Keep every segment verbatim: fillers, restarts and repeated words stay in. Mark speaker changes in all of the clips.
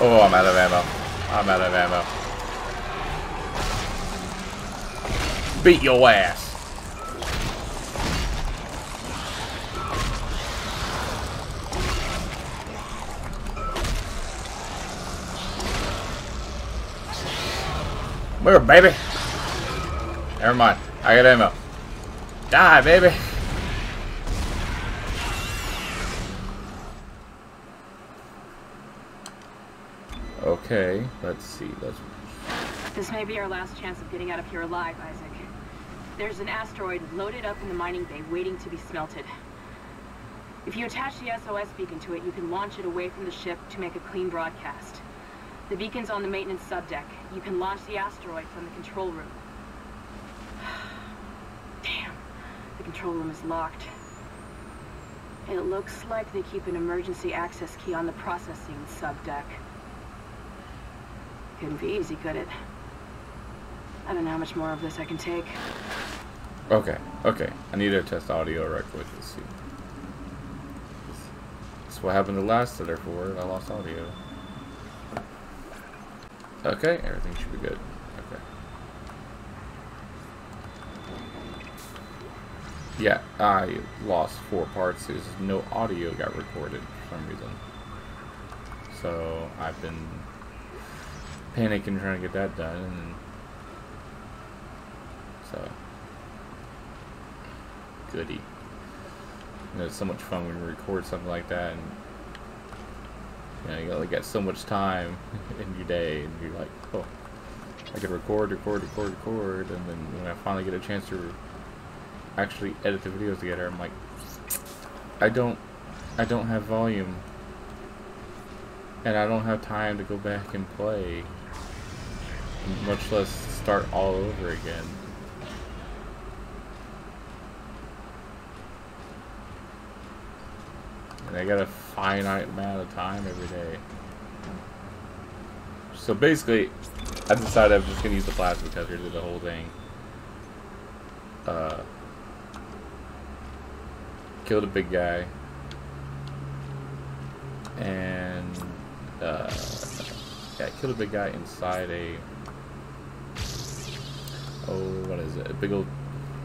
Speaker 1: Oh, I'm out of ammo. I'm out of ammo. Beat your ass. Move, baby. Never mind. I got ammo. Die, baby. Okay, let's see. Let's.
Speaker 2: This may be our last chance of getting out of here alive, Isaac. There's an asteroid loaded up in the mining bay waiting to be smelted. If you attach the S O S beacon to it, you can launch it away from the ship to make a clean broadcast. The beacon's on the maintenance subdeck. You can launch the asteroid from the control room. Damn, the control room is locked. It looks like they keep an emergency access key on the processing subdeck. Couldn't be easy, could it? I don't know how much more of this I can take.
Speaker 1: Okay, okay. I need to test audio right quick to see. That's what happened to last to therefore I lost audio. Okay, everything should be good. Okay. Yeah, I lost four parts because no audio got recorded for some reason. So I've been panicking trying to get that done, and so goody. You know, it's so much fun when you record something like that, and you know, you only got so much time in your day, and you're like, oh, I can record, record, record, record, and then when I finally get a chance to actually edit the videos together, I'm like, I don't, I don't have volume, and I don't have time to go back and play, much less start all over again. And I got a finite amount of time every day. So basically, I decided I'm just gonna use the plasma cutter to do the whole thing. Uh, killed a big guy, and uh, yeah, I killed a big guy inside a oh, what is it? A big old.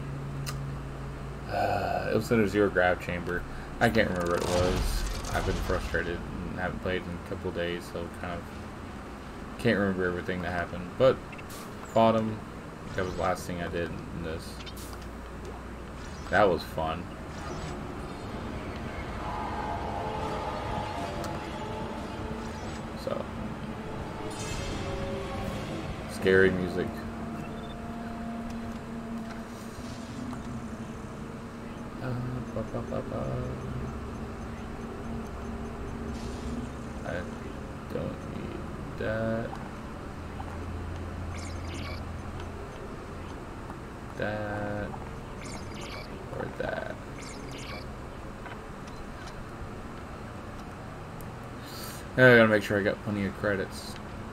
Speaker 1: Uh, it was in a zero grav chamber. I can't remember what it was. I've been frustrated and haven't played in a couple of days, so kind of can't remember everything that happened. But fought him. That was the last thing I did in this. That was fun. So scary music. Uh, ba, ba, ba, ba. I don't need that. That. Or that. Now I gotta make sure I got plenty of credits.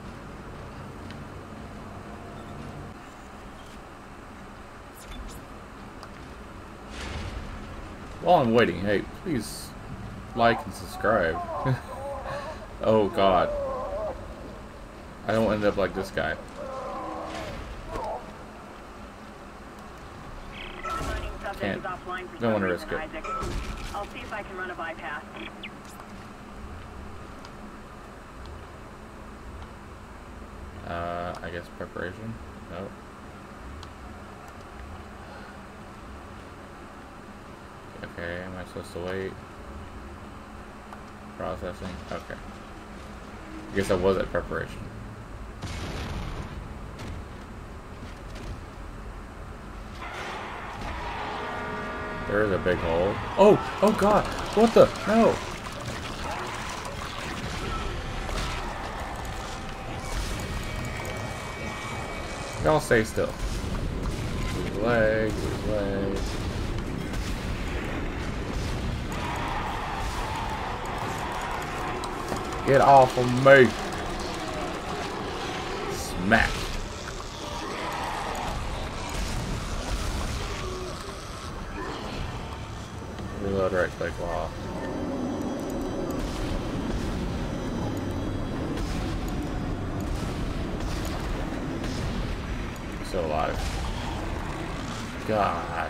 Speaker 1: While I'm waiting, hey, please like and subscribe. Oh god. I don't end up like this guy. Can't. Don't want to risk it.
Speaker 2: I'll see if I can run a bypass.
Speaker 1: Uh, I guess preparation? Nope. Okay, am I supposed to wait? Processing? Okay. I guess I was at preparation. There is a big hole. Oh! Oh god! What the? No! Y'all stay still. Lose leg, lose leg. Get off of me! Smack! Reload right click while. still alive. Gosh.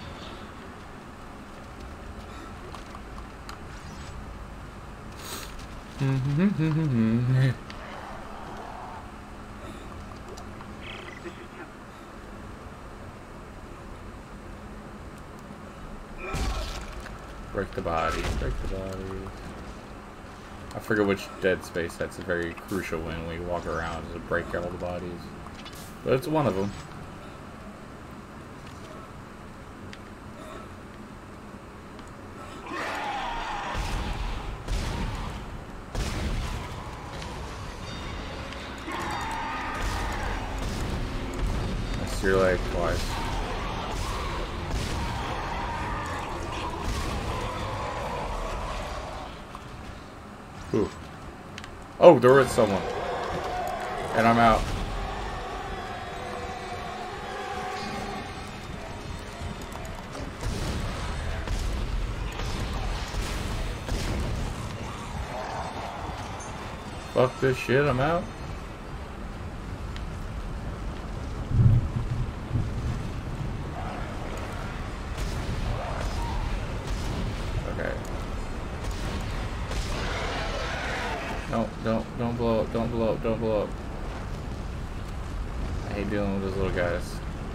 Speaker 1: Break the body, break the body. I forget which Dead Space that's very crucial when we walk around is to break all the bodies. But it's one of them. That's your leg twice. Ooh. Oh, there was someone. And I'm out. Fuck this shit, I'm out. Okay. No, don't, don't blow up, don't blow up, don't blow up. I hate dealing with those little guys.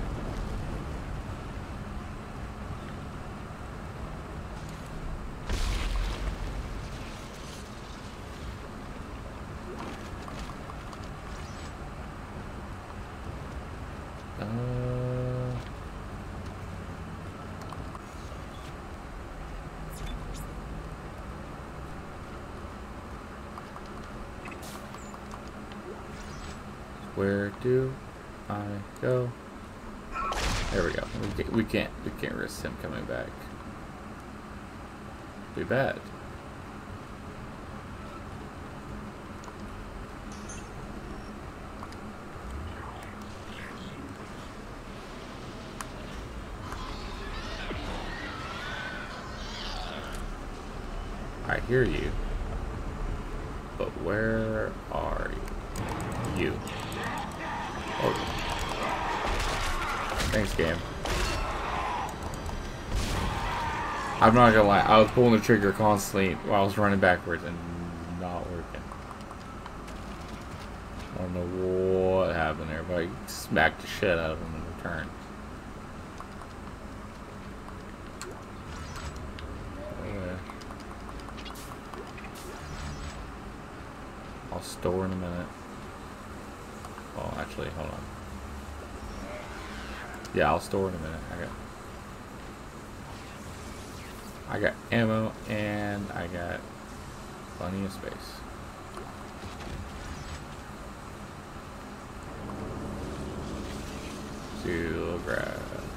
Speaker 1: Where do I go? There we go. We can't, we can't, we can't risk him coming back. Too bad. I hear you, but where are you? You. Oh. Thanks, game. I'm not gonna lie, I was pulling the trigger constantly while I was running backwards and not working. I don't know what happened there, but I smacked the shit out of him in return. Okay. I'll store in a minute. Oh, actually, hold on. Yeah, I'll store in a minute. I got, I got ammo and I got plenty of space. To grab.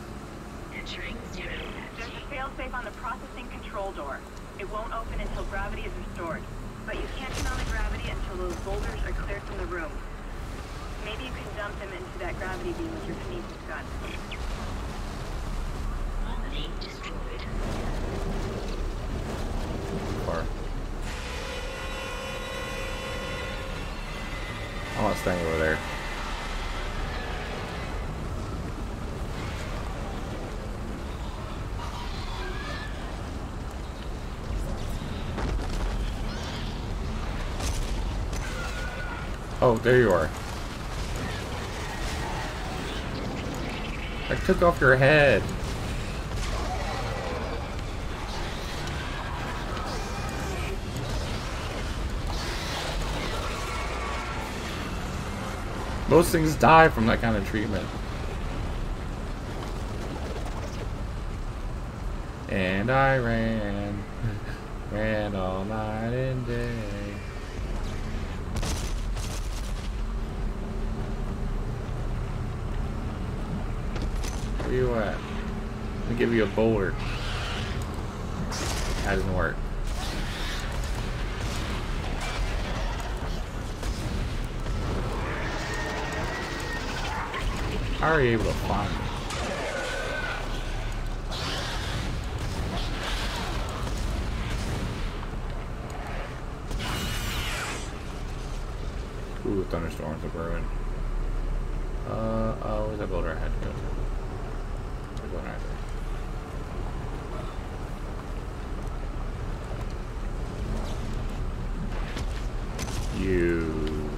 Speaker 2: There's a failsafe on the processing control door. It won't open until gravity is restored. But you can't turn on the gravity until those boulders are cleared from the room. Maybe you can dump them into that gravity beam with your kinesis gun. Beam destroyed.
Speaker 1: Far. I want to stand over there. Oh, there you are. I took off your head. Most things die from that kind of treatment. And I ran, ran all night and day. Where you at? Let me give you a boulder. That doesn't work. How are you able to find me? Ooh, thunderstorms are brewing. Uh, oh, where's that boulder I had to go to? We're going right there. You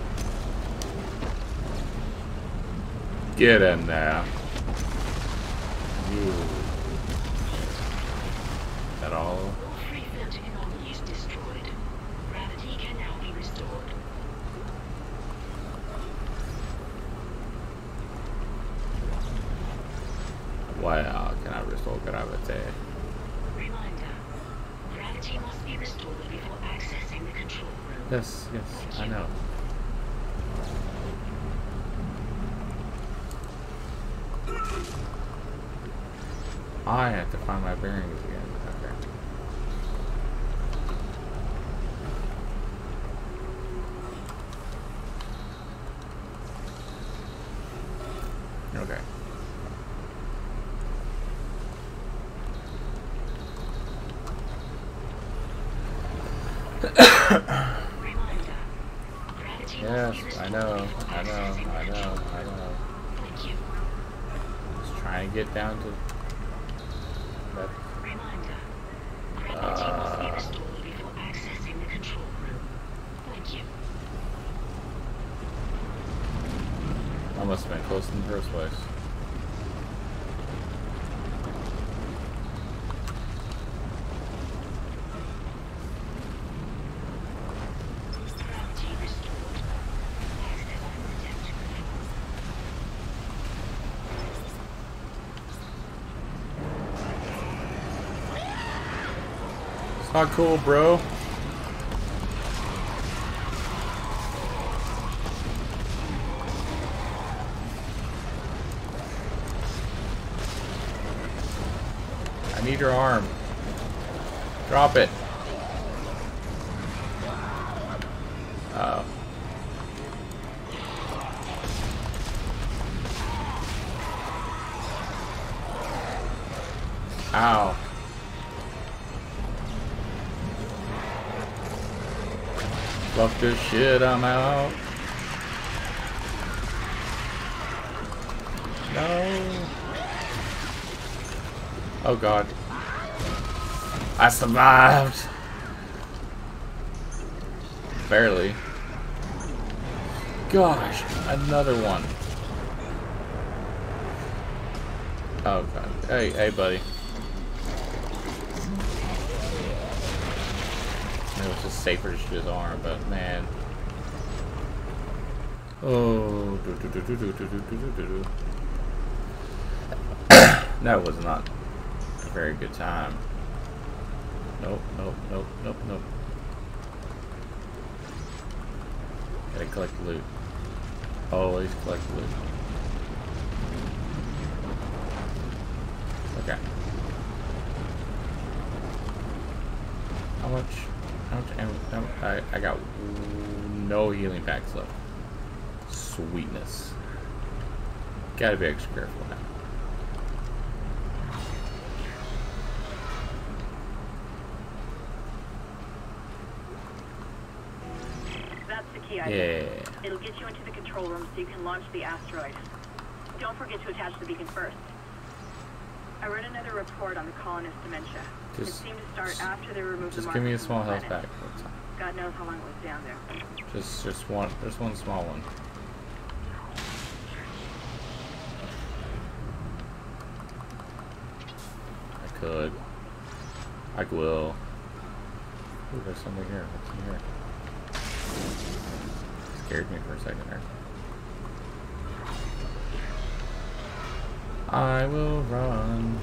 Speaker 1: get in there. You. Is that all?
Speaker 3: Free floating anomaly is destroyed. Gravity can now be restored.
Speaker 1: Wow, can I restore gravity?
Speaker 3: Reminder. Gravity must be restored before accessing the control room.
Speaker 1: Yes, yes, I know. I have to find my bearings again. Okay. Okay.
Speaker 3: Reminder. Gravity
Speaker 1: Yes,
Speaker 3: must be restored
Speaker 1: I know,
Speaker 3: before
Speaker 1: I know,
Speaker 3: accessing the
Speaker 1: I know,
Speaker 3: control
Speaker 1: I
Speaker 3: room.
Speaker 1: know.
Speaker 3: Thank you.
Speaker 1: Just trying to get down to that.
Speaker 3: Reminder. Gravity must be restored before accessing the control room. Thank you.
Speaker 1: I must have been close in the first place.
Speaker 3: Gravity restored. Access undetected.
Speaker 1: It's not cool, bro. I need your arm. Drop it. Uh oh. Ow. Fuck this shit, I'm out. No. Oh god. I survived. Barely. Gosh, another one. Oh god. Hey, hey buddy. It was just safer to shoot his arm, but man. Oh, do, do, do, do, do, do, do, do, do, do. That was not a very good time. Nope, nope, nope, nope, nope. Gotta collect the loot. Always collect the loot. Okay. How much? How much ammo? I, I got no healing packs left. Sweetness. Gotta be extra careful now.
Speaker 2: That's the key item.
Speaker 1: Yeah.
Speaker 2: It'll get you into the control room so you can launch the asteroid. Don't forget to attach the beacon first. I read another report on the colonist dementia.
Speaker 1: Just,
Speaker 2: it seemed to start after they removed the
Speaker 1: just give me a
Speaker 2: marker from
Speaker 1: small
Speaker 2: the
Speaker 1: health
Speaker 2: planet.
Speaker 1: pack. That's fine.
Speaker 2: God knows how long it was down there.
Speaker 1: Just, just one. There's one small one. I could. I will. Ooh, there's something here. What's in here? Scared me for a second there. I will run.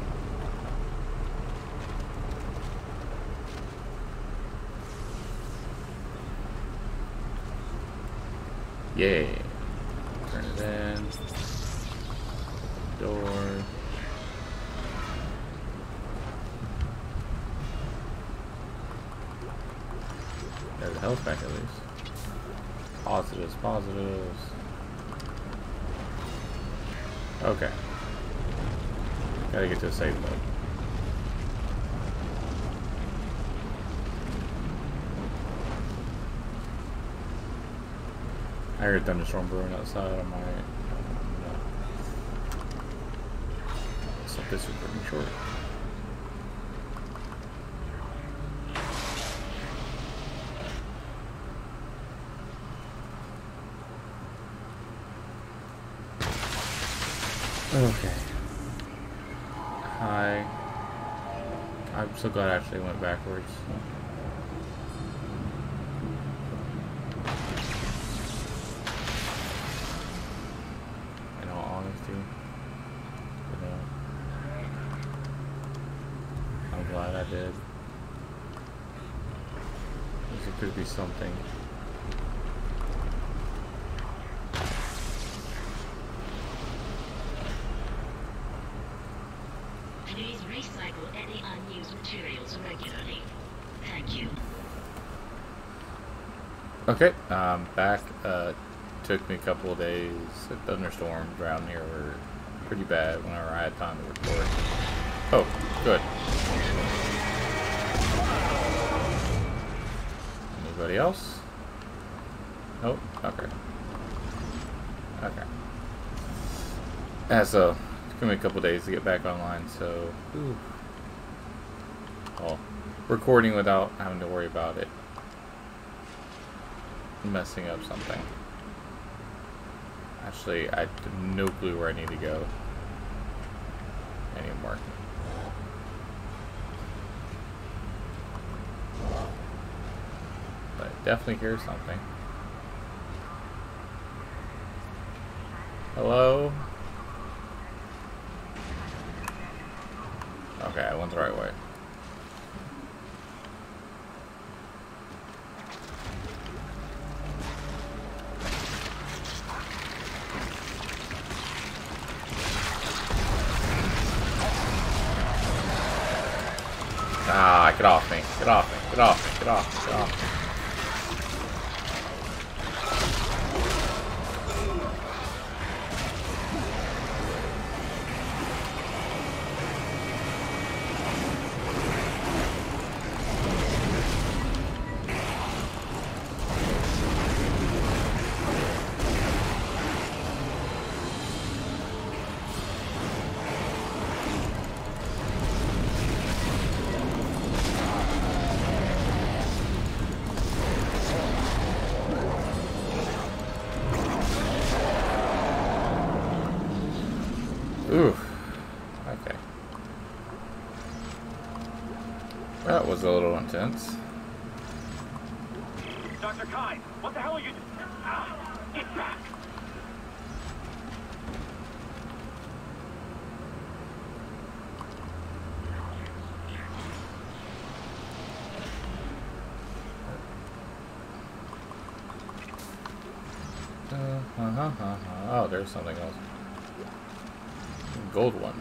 Speaker 1: Yeah. Turn it in. Door. There's a health pack at least. Positives, positives. Okay. Gotta get to a safe mode. I heard thunderstorm brewing outside on my this recording short. Okay. Hi. I'm so glad I actually went backwards. In all honesty, you know, I'm glad I did. Because it could be something.
Speaker 3: Please recycle any unused materials regularly. Thank you.
Speaker 1: Okay, um, back. Uh, took me a couple of days. The thunderstorms around here were pretty bad whenever I had time to record. Oh, good. Anybody else? Nope. Okay. Okay. Yeah, so it's gonna be a couple of days to get back online. So, ooh. Well, recording without having to worry about it messing up something. Actually, I have no clue where I need to go anymore. But I definitely hear something. Hello? Okay, I went the right way. Ah, get off me. Get off me. Get off me. Get off me. Get off me. Ooh. Okay. That was a little intense.
Speaker 4: Doctor Kyne, what the hell are you doing? Ah, get back!
Speaker 1: Uh, uh-huh, uh-huh. Oh, there's something else. Gold one.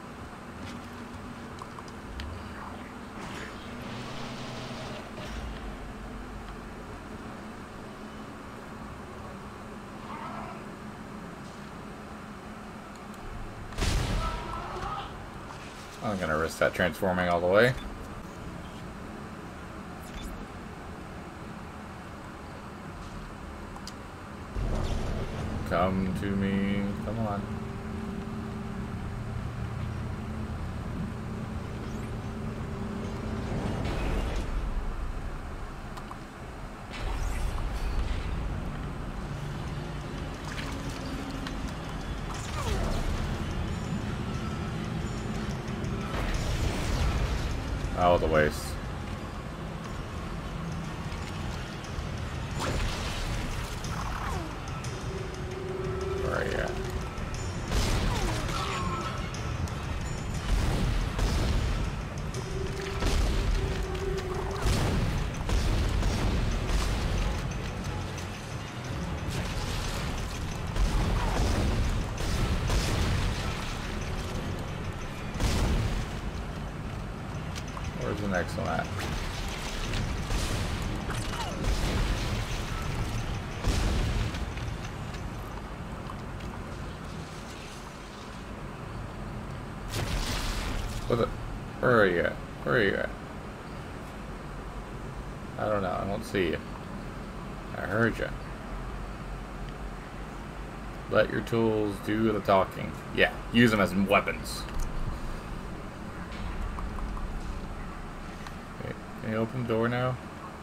Speaker 1: I'm gonna risk that transforming all the way. Come to me. Come on. Oh, the waste. Where are you at? Where's the next one at? What the? Where are you at? Where are you at? I don't know. I don't see you. I heard you. Let your tools do the talking. Yeah, use them as weapons. Can you open the door now?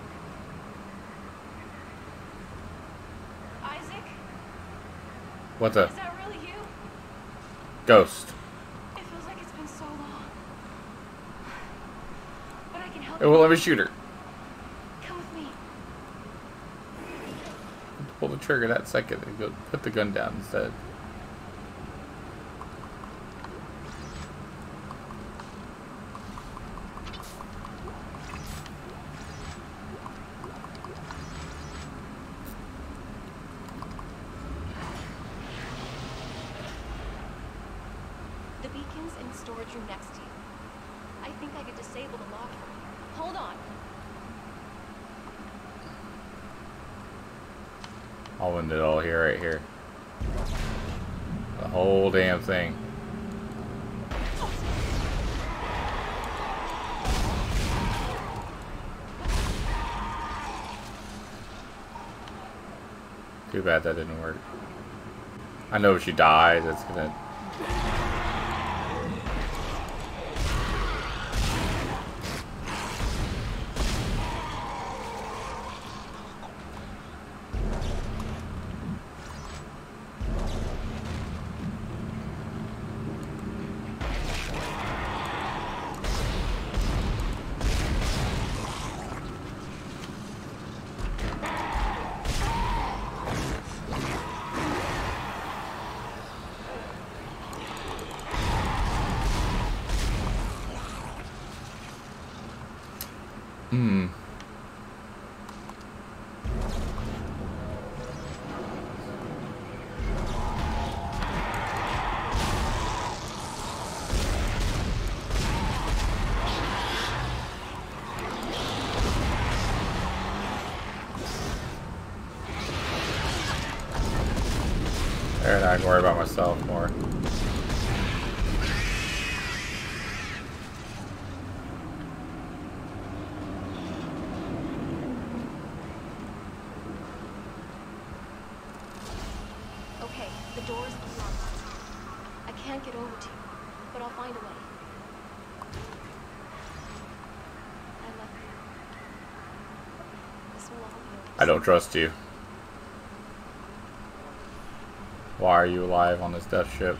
Speaker 2: Isaac?
Speaker 1: What's up?
Speaker 2: Is that really you?
Speaker 1: Ghost.
Speaker 2: It feels like it's been so long. But I can help
Speaker 1: It won't let me shoot her.
Speaker 2: Come with me.
Speaker 1: Pull the trigger that second and go put the gun down instead.
Speaker 2: The beacon's in the storage room next to you. I think I could disable the lock for you. Hold on.
Speaker 1: I'll end it all here, right here. The whole damn thing. Too bad that didn't work. I know if she dies, it's gonna... Hmm. There, now I can worry about myself more.
Speaker 2: Okay, the door is unlocked. I can't get over to you, but I'll find a way. I love you. This will all be over.
Speaker 1: I don't trust you. Why are you alive on this death ship?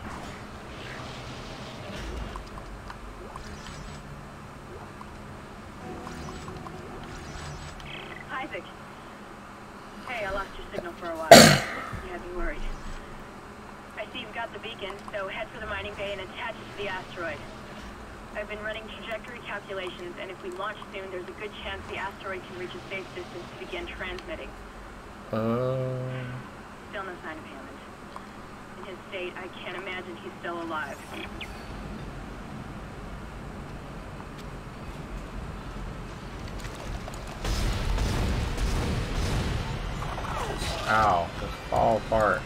Speaker 2: Isaac. Hey, I lost your signal for a while. You had me worried. I see you've got the beacon, so head for the mining bay and attach it to the asteroid. I've been running trajectory calculations, and if we launch soon, there's a good chance the asteroid can reach a safe distance to begin transmitting.
Speaker 1: Uh...
Speaker 2: Still no sign of Hammond. In his state, I can't imagine he's still alive.
Speaker 1: Ow. Just fall apart.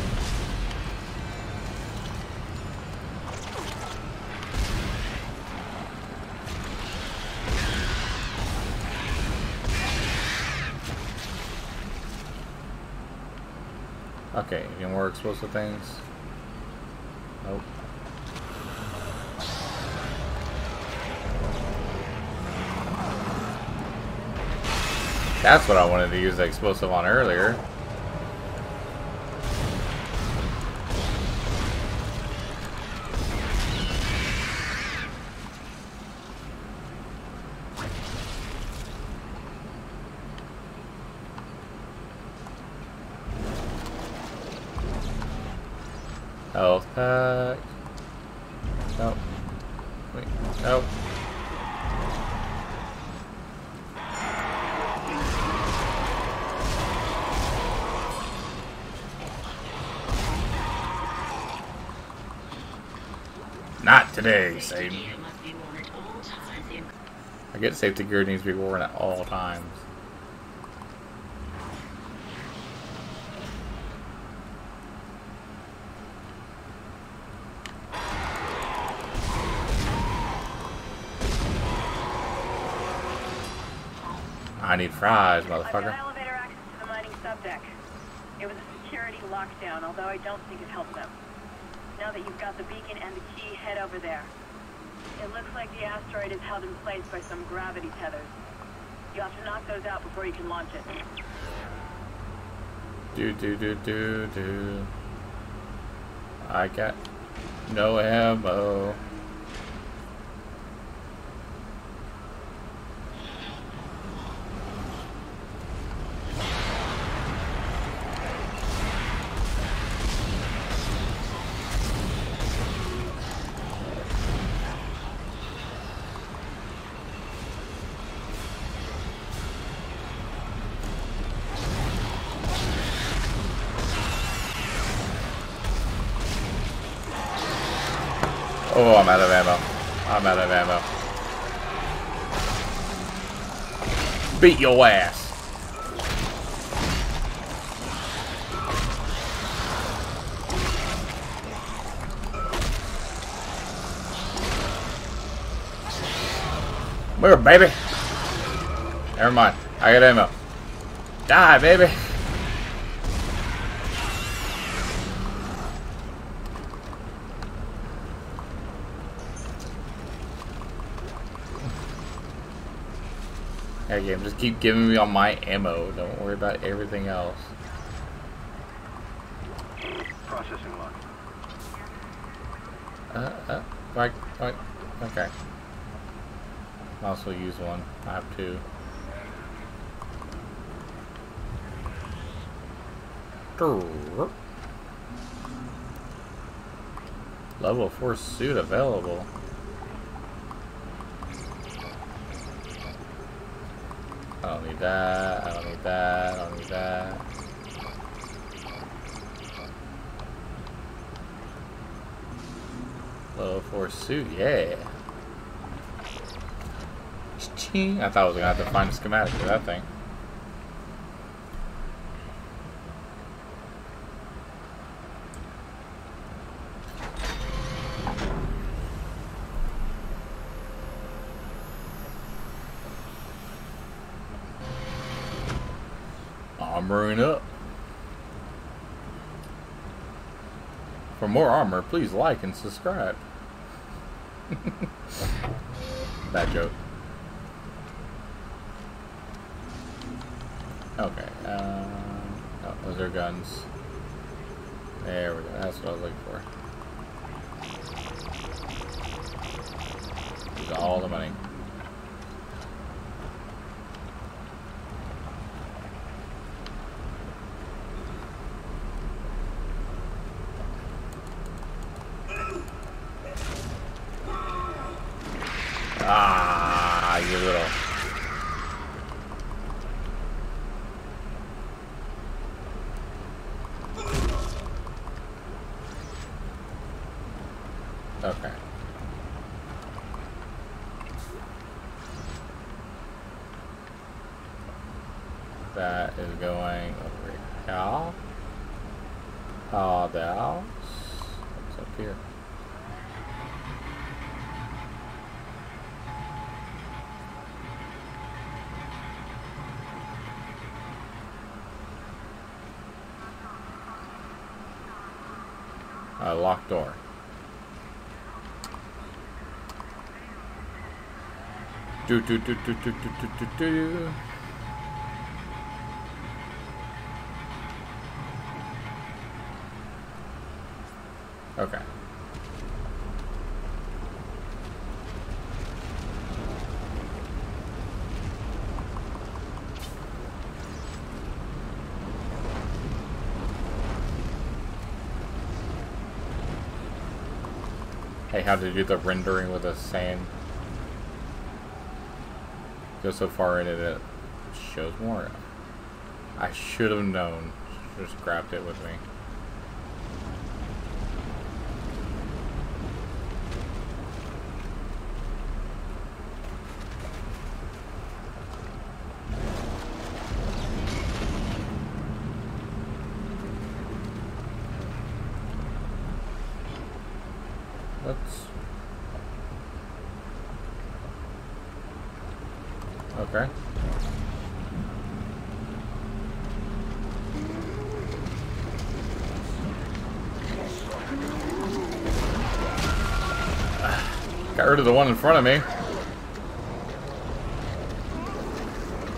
Speaker 1: Okay, any more explosive things? Nope. That's what I wanted to use the explosive on earlier. Health pack. Nope. Wait. Nope. Not today, Satan. I get safety gear needs to be worn at all times. I need fries, motherfucker.
Speaker 2: I've got elevator access to the mining subdeck. It was a security lockdown, although I don't think it helped them. Now that you've got the beacon and the key, head over there. It looks like the asteroid is held in place by some gravity tethers. You have to knock those out before you can launch it.
Speaker 1: Do do do do do. I got no ammo. Oh, I'm out of ammo. I'm out of ammo. Beat your ass. Move, baby. Never mind. I got ammo. Die, baby. Hey, game, just keep giving me all my ammo. Don't worry about everything else.
Speaker 4: Processing log.
Speaker 1: Uh, uh, right, right, okay. I'll also use one. I have two. Level four suit available. I don't need that, I don't need that, I don't need that. Level four suit, yeah. I thought I was gonna have to find a schematic for that thing. Armoring up. For more armor, please like and subscribe. Bad joke. Okay. Uh, oh, those are guns. There we go. That's what I was looking for. Use all the money. Ah, you little. Okay. That is going over here. Ah, the house. What's up here? A locked door. Do do do do do do do do do. Okay. Hey, how to do the rendering with a sand. Go so far in it, it shows more. I should have known. Just grabbed it with me. Let's. Okay. Got rid of the one in front of me.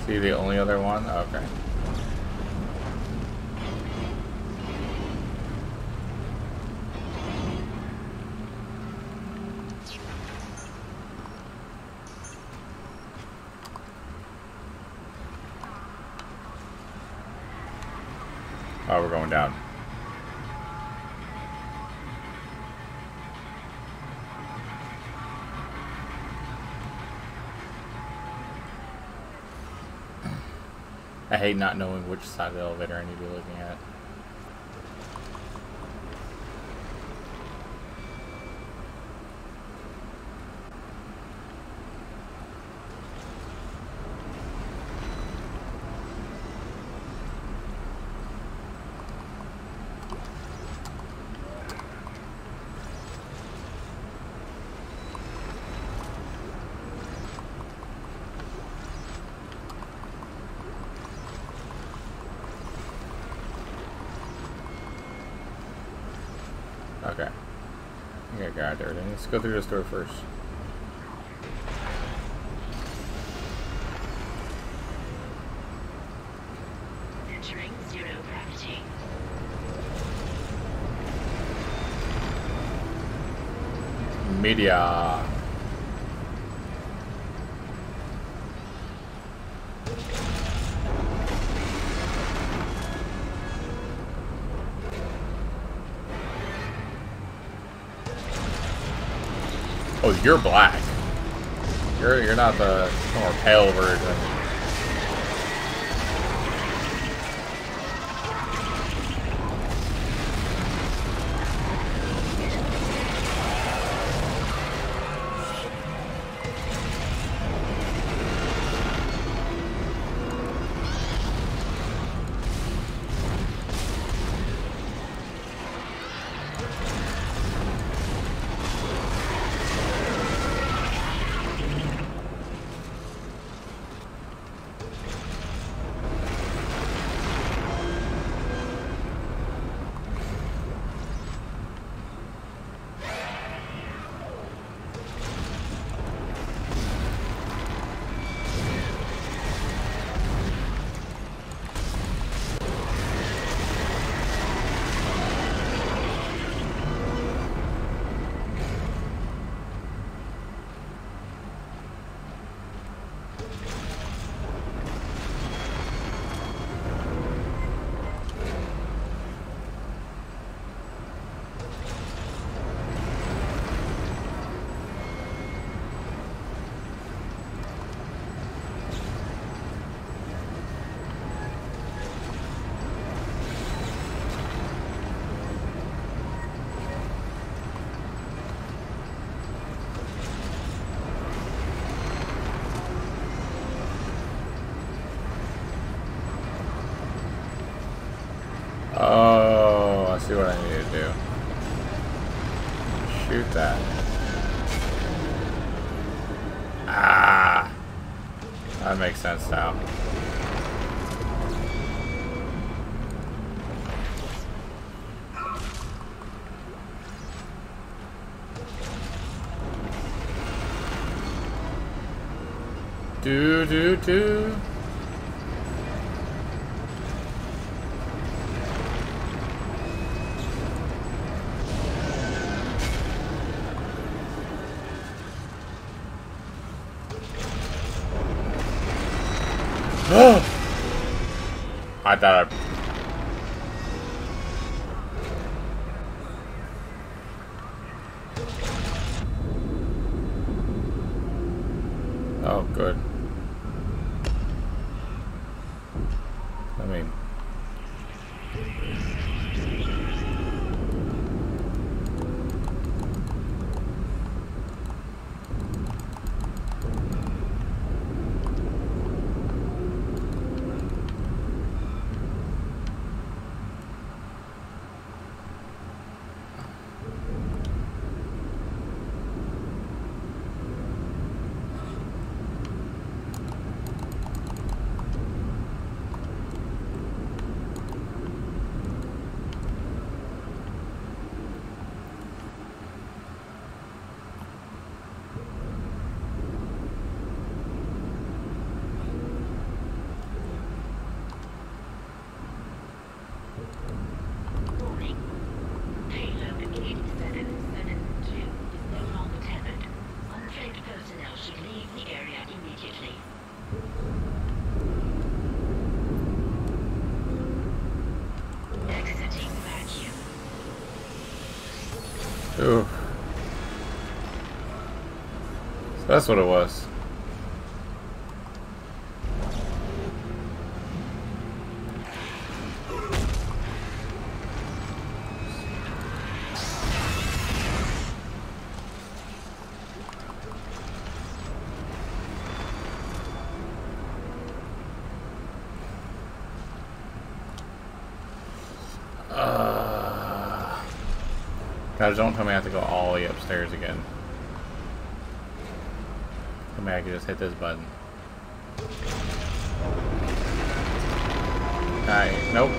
Speaker 1: See the only other one? Okay. Oh, we're going down. I hate not knowing which side of the elevator I need to be looking at. Okay. Okay, got everything. Let's go through this door first.
Speaker 3: Entering zero gravity.
Speaker 1: Media. Oh, you're black. You're you're not the more pale version. Oh, I see what I need to do. Shoot that. Ah! That makes sense now. Do, do, do. I thought I... Oh, good. I mean... Ooh. So that's what it was. Uh, guys, don't tell me I have to go all the way upstairs again. Tell me I can just hit this button. Alright, nope.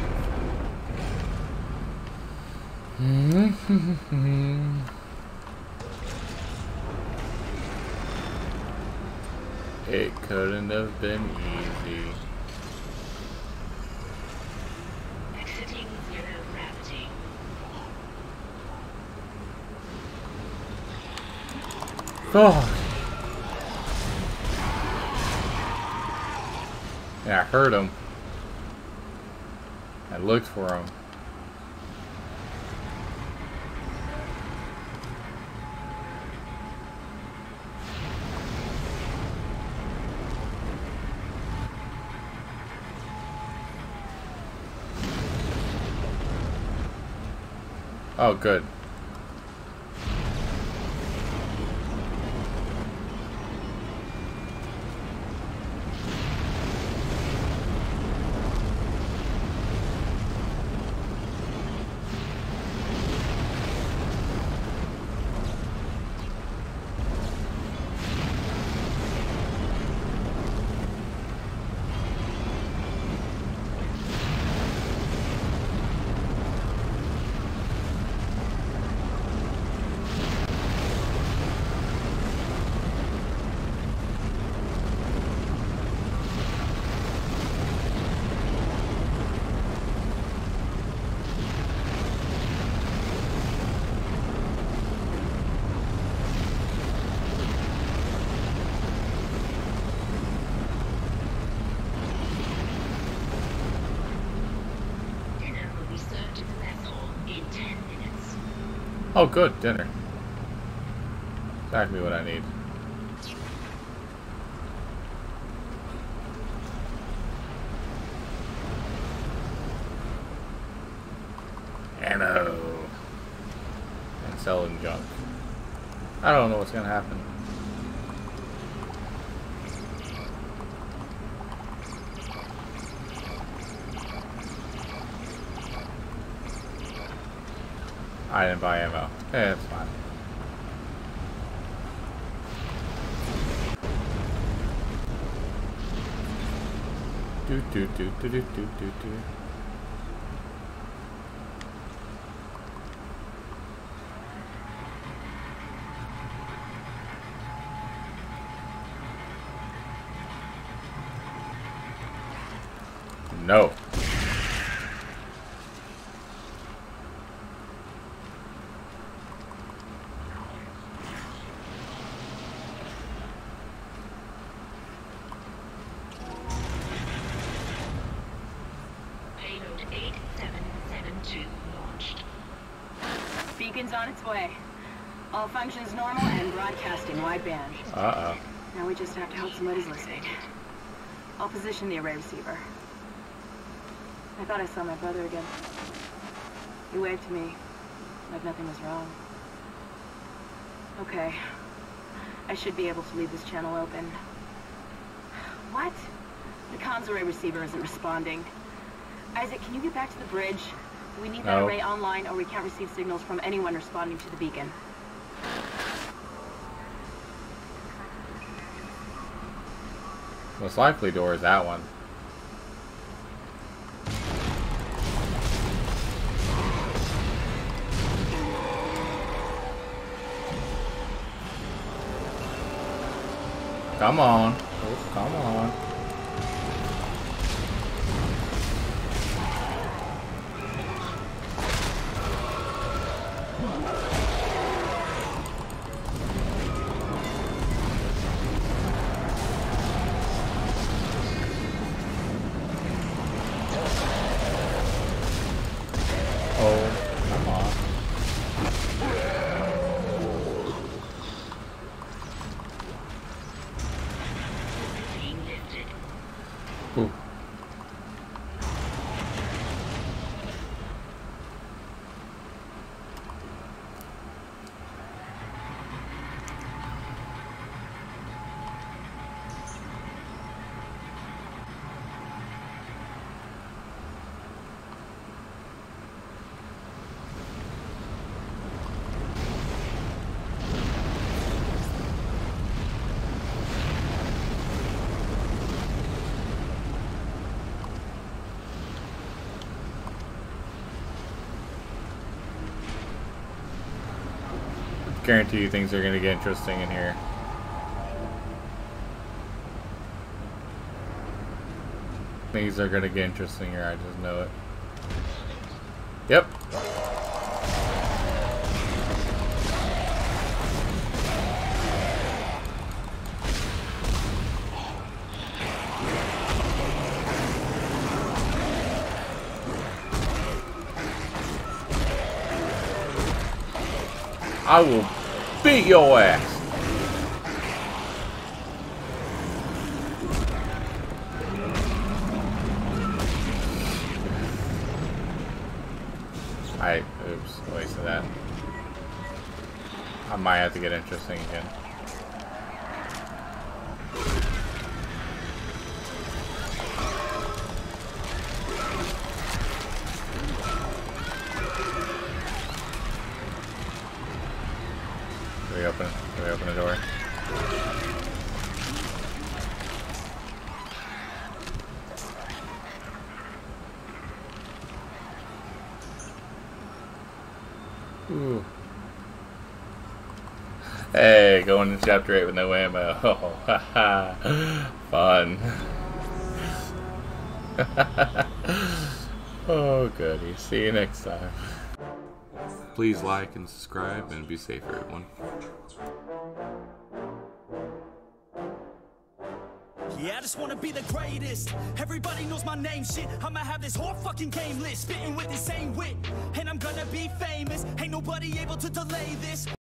Speaker 1: It couldn't have been easy.
Speaker 3: Exiting zero gravity.
Speaker 1: God. Yeah, I heard him. I looked for him. Oh, good.
Speaker 3: Dinner will be served in the mess hall in ten minutes.
Speaker 1: Oh, good. Dinner. Exactly what I need. Ammo. And selling junk. I don't know what's gonna happen. I didn't buy ammo. Eh, it's fine. Do do do do do do do do. No.
Speaker 3: Payload eight seven seven two launched.
Speaker 2: Beacon's on its way. All functions normal and broadcasting wideband.
Speaker 1: Uh-oh.
Speaker 2: Now we just have to hope somebody's listening. I'll position the array receiver. I thought I saw my brother again. He waved to me, like nothing was wrong. Okay. I should be able to leave this channel open. What? The comms array receiver isn't responding. Isaac, can you get back to the bridge? We need that
Speaker 1: No.
Speaker 2: array online or we can't receive signals from anyone responding to the beacon.
Speaker 1: Most likely door is that one. Come on. Oh, come on. Oh, come on. Guarantee you things are gonna get interesting in here. Things are gonna get interesting here, I just know it. Yep. I will beat your ass. I oops, wasted that. I might have to get interesting again. Do we open do we open the door? Ooh. Hey, going to chapter eight with no ammo. Oh, haha. Fun. Oh, goody. See you next time. Please like and subscribe and be safe, everyone.
Speaker 5: Yeah, I just wanna be the greatest. Everybody knows my name, shit. I'ma have this whole fucking game list, spitting with the same wit, and I'm gonna be famous. Ain't nobody able to delay this.